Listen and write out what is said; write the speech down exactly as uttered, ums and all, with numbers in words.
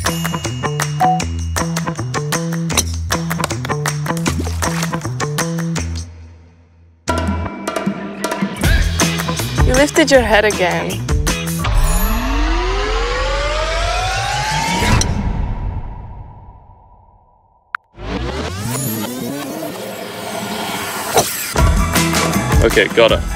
You lifted your head again. Okay, got it.